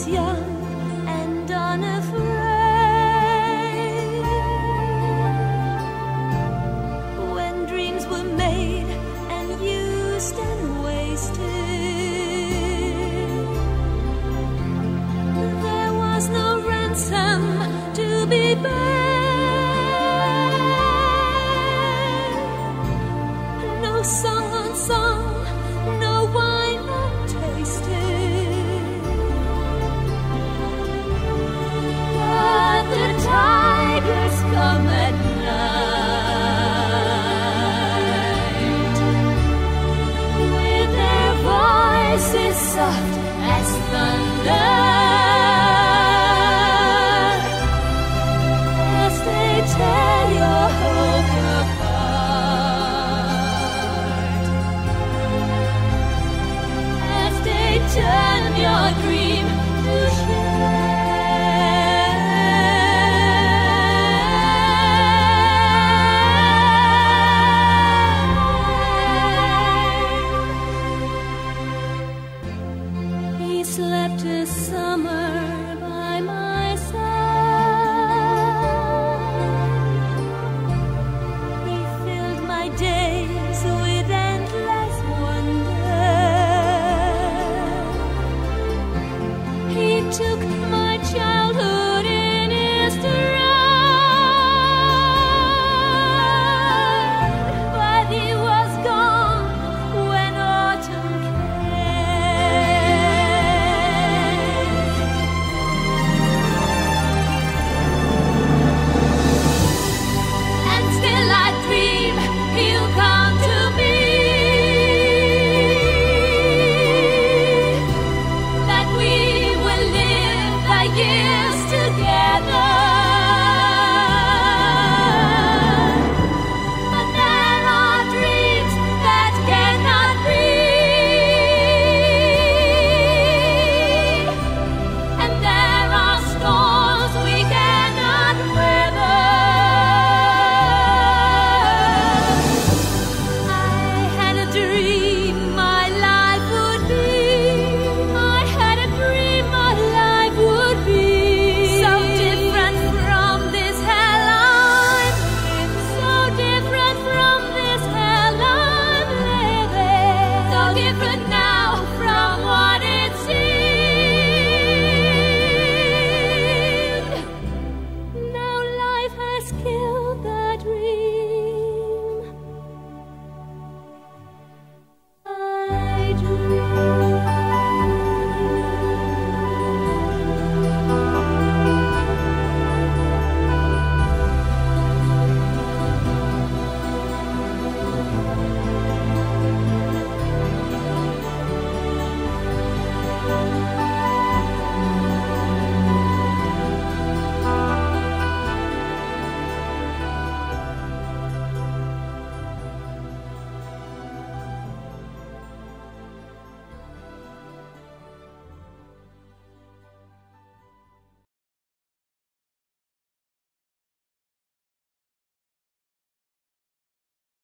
was young and unafraid. When dreams were made and used and wasted, there was no ransom to be paid. No song unsung, no wine untasted. But the tigers come at night, with their voices soft as thunder, as they tear your hope apart, as they turn your dream to shame. He slept a summer